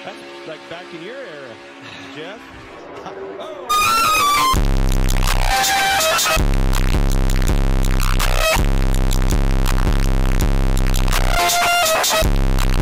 That's like back in your era, Jeff. Oh!